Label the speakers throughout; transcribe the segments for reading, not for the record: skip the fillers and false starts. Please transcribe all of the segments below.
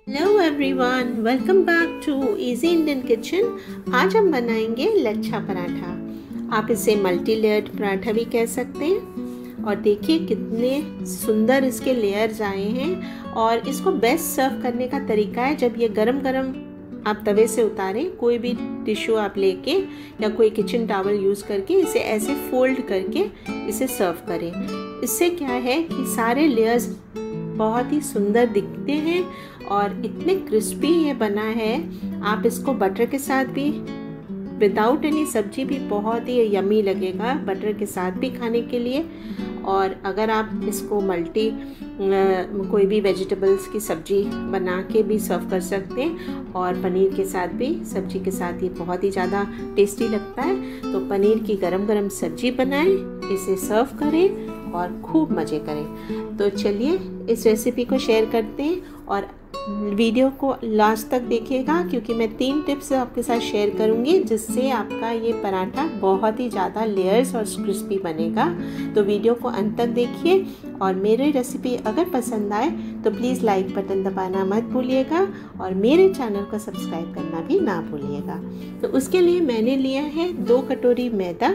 Speaker 1: Hello everyone, welcome back to easy Indian kitchen. आज हम बनाएंगे लच्छा पराठा। आप इसे मल्टी लेयर्ड पराठा भी कह सकते हैं। और देखिए कितने सुंदर इसके लेयर्स आए हैं। और इसको बेस्ट सर्व करने का तरीका है, जब ये गरम गरम आप तवे से उतारें, कोई भी टिश्यू आप लेके या कोई किचन टॉवल यूज़ करके इसे ऐसे फोल्ड करके इसे सर्व करें। इससे क्या है कि सारे लेयर्स बहुत ही सुंदर दिखते हैं और इतने क्रिस्पी ये बना है। आप इसको बटर के साथ भी, विदाउट एनी सब्जी भी बहुत ही यमी लगेगा बटर के साथ भी खाने के लिए। और अगर आप इसको कोई भी वेजिटेबल्स की सब्जी बना के भी सर्व कर सकते हैं। और पनीर के साथ भी, सब्जी के साथ ये बहुत ही ज़्यादा टेस्टी लगता है। तो पनीर की गरम गरम सब्जी बनाएं, इसे सर्व करें और खूब मज़े करें। तो चलिए इस रेसिपी को शेयर करते हैं और वीडियो को लास्ट तक देखिएगा, क्योंकि मैं 3 टिप्स आपके साथ शेयर करूंगी जिससे आपका ये पराठा बहुत ही ज़्यादा लेयर्स और क्रिस्पी बनेगा। तो वीडियो को अंत तक देखिए और मेरी रेसिपी अगर पसंद आए तो प्लीज़ लाइक बटन दबाना मत भूलिएगा और मेरे चैनल को सब्सक्राइब करना भी ना भूलिएगा। तो उसके लिए मैंने लिया है 2 कटोरी मैदा।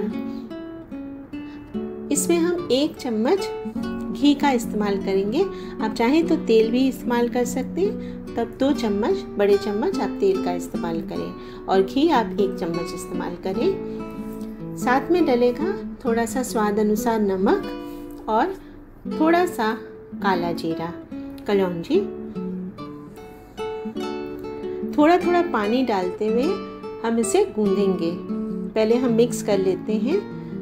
Speaker 1: इसमें हम 1 चम्मच घी का इस्तेमाल करेंगे। आप चाहें तो तेल भी इस्तेमाल कर सकते हैं, तब 2 चम्मच, बड़े चम्मच आप तेल का इस्तेमाल करें और घी आप 1 चम्मच इस्तेमाल करें। साथ में डलेगा थोड़ा सा स्वाद अनुसार नमक और थोड़ा सा काला जीरा, कलौंजी। थोड़ा थोड़ा पानी डालते हुए हम इसे गूंदेंगे। पहले हम मिक्स कर लेते हैं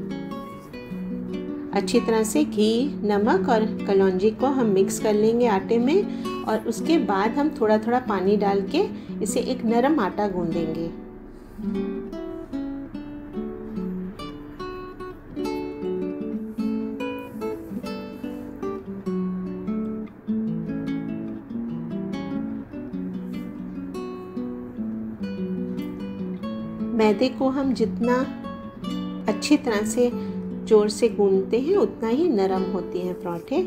Speaker 1: अच्छी तरह से। घी, नमक और कलौंजी को हम मिक्स कर लेंगे आटे में और उसके बाद हम थोड़ा थोड़ा पानी डाल के इसे एक नरम आटा गूंदेंगे। मैदे को हम जितना अच्छी तरह से जोर से गूंदते हैं उतना ही नरम होती हैं पराठे।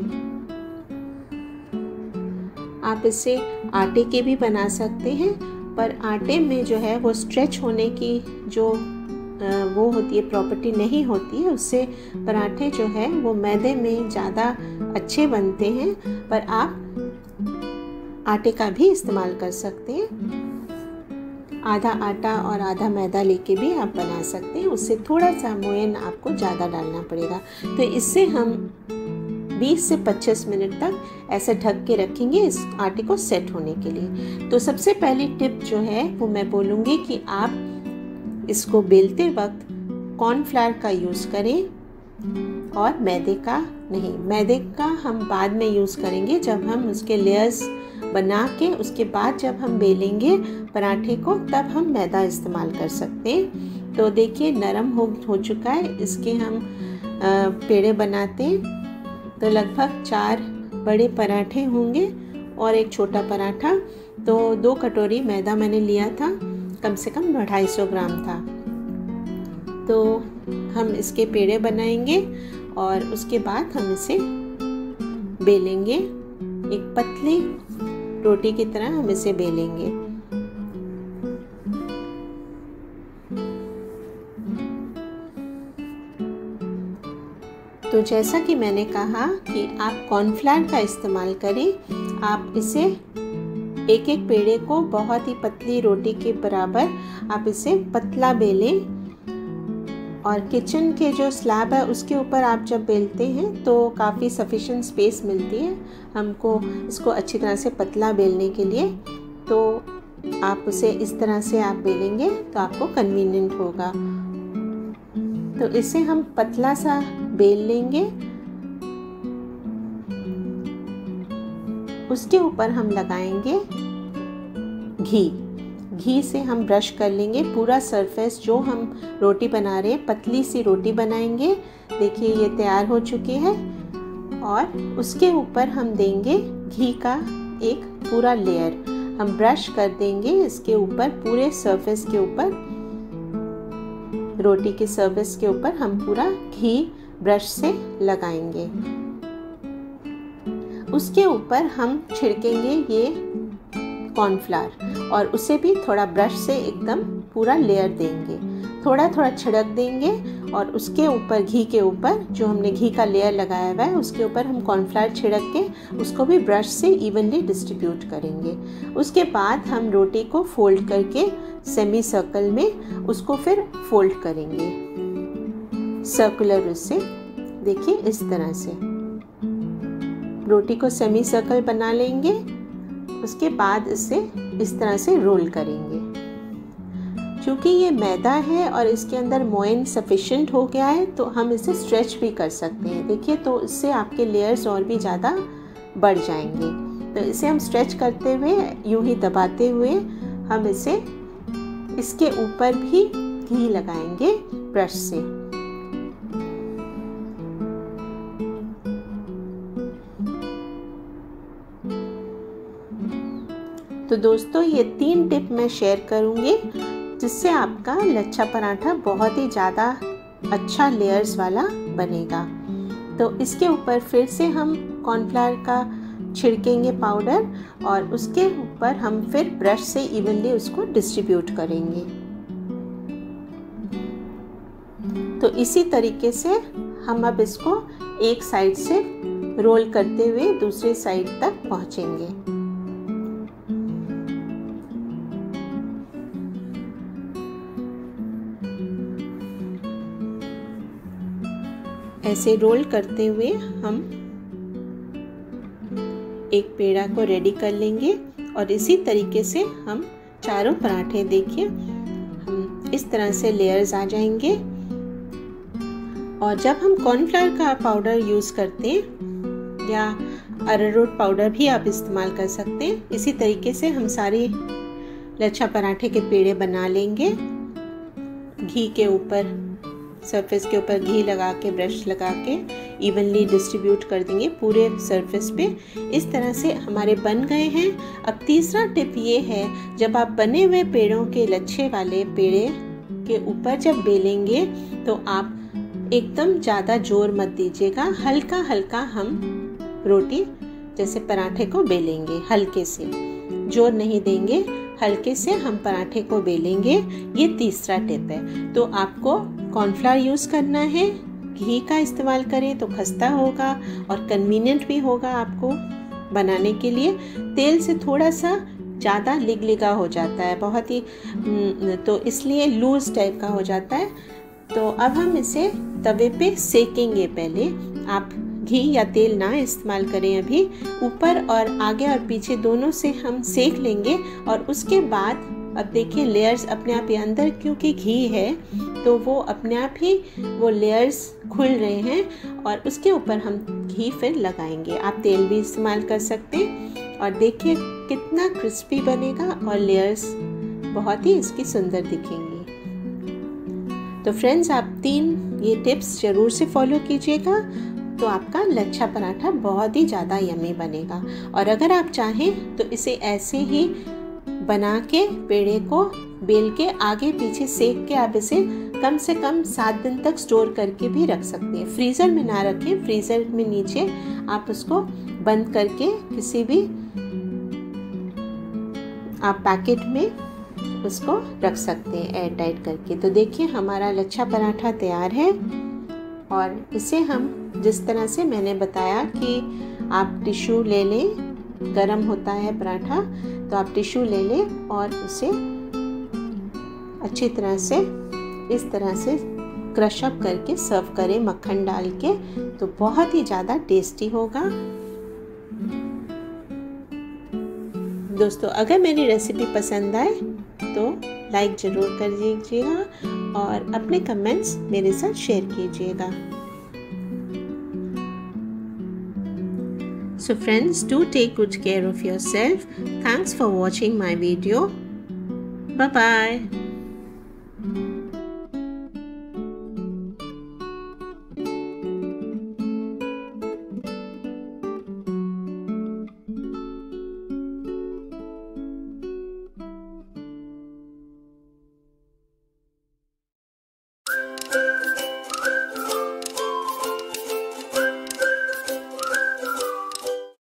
Speaker 1: आप इसे आटे के भी बना सकते हैं, पर आटे में जो है वो स्ट्रेच होने की जो वो होती है प्रॉपर्टी नहीं होती है। उससे पराठे जो है वो मैदे में ज़्यादा अच्छे बनते हैं। पर आप आटे का भी इस्तेमाल कर सकते हैं। आधा आटा और आधा मैदा लेके भी आप बना सकते हैं। उससे थोड़ा सा मोयन आपको ज़्यादा डालना पड़ेगा। तो इससे हम 20 से 25 मिनट तक ऐसे ढक के रखेंगे इस आटे को सेट होने के लिए। तो सबसे पहली टिप जो है वो मैं बोलूँगी कि आप इसको बेलते वक्त कॉर्नफ्लावर का यूज़ करें और मैदे का नहीं। मैदे का हम बाद में यूज़ करेंगे, जब हम उसके लेयर्स बना के उसके बाद जब हम बेलेंगे पराठे को, तब हम मैदा इस्तेमाल कर सकते हैं। तो देखिए नरम हो चुका है। इसके हम पेड़े बनाते हैं तो लगभग 4 बड़े पराठे होंगे और 1 छोटा पराठा। तो 2 कटोरी मैदा मैंने लिया था, कम से कम 250 ग्राम था। तो हम इसके पेड़े बनाएंगे और उसके बाद हम इसे बेलेंगे। एक पतली रोटी की तरह हम इसे बेलेंगे। तो जैसा कि मैंने कहा कि आप कॉर्नफ्लावर का इस्तेमाल करें। आप इसे एक एक पेड़े को बहुत ही पतली रोटी के बराबर आप इसे पतला बेलें। और किचन के जो स्लैब है उसके ऊपर आप जब बेलते हैं तो काफ़ी सफिशिएंट स्पेस मिलती है हमको इसको अच्छी तरह से पतला बेलने के लिए। तो आप उसे इस तरह से आप बेलेंगे तो आपको कन्वीनियंट होगा। तो इसे हम पतला सा बेल लेंगे। उसके ऊपर हम लगाएंगे घी से हम ब्रश कर लेंगे पूरा सरफेस। जो हम रोटी बना रहे हैं, पतली सी रोटी बनाएंगे। देखिए ये तैयार हो चुकी है और उसके ऊपर हम देंगे घी का एक पूरा लेयर। हम ब्रश कर देंगे इसके ऊपर, पूरे सरफेस के ऊपर, रोटी के सरफेस के ऊपर हम पूरा घी ब्रश से लगाएंगे। उसके ऊपर हम छिड़केंगे ये कॉर्नफ्लावर और उसे भी थोड़ा ब्रश से एकदम पूरा लेयर देंगे, थोड़ा थोड़ा छिड़क देंगे और उसके ऊपर घी के ऊपर जो हमने घी का लेयर लगाया हुआ है उसके ऊपर हम कॉर्नफ्लावर छिड़क के उसको भी ब्रश से इवनली डिस्ट्रीब्यूट करेंगे। उसके बाद हम रोटी को फोल्ड करके सेमी सर्कल में उसको फिर फोल्ड करेंगे सर्कुलर उससे। देखिए इस तरह से रोटी को सेमी सर्कल बना लेंगे। उसके बाद इसे इस तरह से रोल करेंगे। क्योंकि ये मैदा है और इसके अंदर मोइन सफिशिएंट हो गया है तो हम इसे स्ट्रेच भी कर सकते हैं। देखिए तो इससे आपके लेयर्स और भी ज़्यादा बढ़ जाएंगे। तो इसे हम स्ट्रेच करते हुए यूं ही दबाते हुए हम इसे इसके ऊपर भी घी लगाएंगे ब्रश से। तो दोस्तों ये 3 टिप मैं शेयर करूँगी जिससे आपका लच्छा पराठा बहुत ही ज़्यादा अच्छा लेयर्स वाला बनेगा। तो इसके ऊपर फिर से हम कॉर्नफ्लावर का छिड़केंगे पाउडर और उसके ऊपर हम फिर ब्रश से इवनली उसको डिस्ट्रीब्यूट करेंगे। तो इसी तरीके से हम अब इसको एक साइड से रोल करते हुए दूसरे साइड तक पहुंचेंगे। ऐसे रोल करते हुए हम एक पेड़ा को रेडी कर लेंगे और इसी तरीके से हम चारों पराठे देखिए हम इस तरह से लेयर्स आ जाएंगे। और जब हम कॉर्नफ्लावर का पाउडर यूज़ करते हैं या अरारोट पाउडर भी आप इस्तेमाल कर सकते हैं, इसी तरीके से हम सारे लच्छा पराठे के पेड़े बना लेंगे। घी के ऊपर सरफेस के ऊपर घी लगा के ब्रश लगा के इवनली डिस्ट्रीब्यूट कर देंगे पूरे सरफेस पे। इस तरह से हमारे बन गए हैं। अब तीसरा टिप ये है, जब आप बने हुए पेड़ों के लच्छे वाले पेड़े के ऊपर जब बेलेंगे तो आप एकदम ज़्यादा जोर मत दीजिएगा, हल्का हल्का हम रोटी जैसे पराठे को बेलेंगे, हल्के से, जोर नहीं देंगे, हल्के से हम पराठे को बेलेंगे। ये तीसरा टिप है। तो आपको कॉर्नफ्लावर यूज़ करना है, घी का इस्तेमाल करें तो खस्ता होगा और कन्वीनियंट भी होगा आपको बनाने के लिए। तेल से थोड़ा सा ज़्यादा लिगलिगा हो जाता है, बहुत ही तो इसलिए लूज टाइप का हो जाता है। तो अब हम इसे तवे पे सेकेंगे। पहले आप घी या तेल ना इस्तेमाल करें, अभी ऊपर और आगे और पीछे दोनों से हम सेक लेंगे। और उसके बाद अब देखिए लेयर्स अपने आप ही अंदर, क्योंकि घी है तो वो अपने आप ही वो लेयर्स खुल रहे हैं और उसके ऊपर हम घी फिर लगाएंगे। आप तेल भी इस्तेमाल कर सकते हैं। और देखिए कितना क्रिस्पी बनेगा और लेयर्स बहुत ही इसकी सुंदर दिखेंगी। तो फ्रेंड्स आप 3 ये टिप्स ज़रूर से फॉलो कीजिएगा तो आपका लच्छा पराठा बहुत ही ज़्यादा यम्मी बनेगा। और अगर आप चाहें तो इसे ऐसे ही बना के पेड़े को बेल के आगे पीछे सेक के आप इसे कम से कम 7 दिन तक स्टोर करके भी रख सकते हैं। फ्रीज़र में ना रखें, फ्रीज़र में नीचे आप उसको बंद करके किसी भी आप पैकेट में उसको रख सकते हैं एयर टाइट करके। तो देखिए हमारा लच्छा पराठा तैयार है। और इसे हम जिस तरह से मैंने बताया कि आप टिश्यू ले लें, गरम होता है पराठा तो आप टिश्यू ले लें और उसे अच्छी तरह से इस तरह से क्रश अप करके सर्व करें मक्खन डाल के, तो बहुत ही ज़्यादा टेस्टी होगा। दोस्तों अगर मेरी रेसिपी पसंद आए तो लाइक ज़रूर कर दीजिएगा और अपने कमेंट्स मेरे साथ शेयर कीजिएगा। So friends, do take good care of yourself. Thanks for watching my video. Bye bye.